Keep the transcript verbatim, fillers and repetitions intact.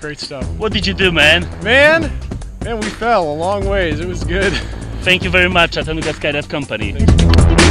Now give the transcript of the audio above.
great stuff. What did you do, man? Man, man, we fell a long ways. It was good. Thank you very much, Chattanooga Skydive Company. Thanks.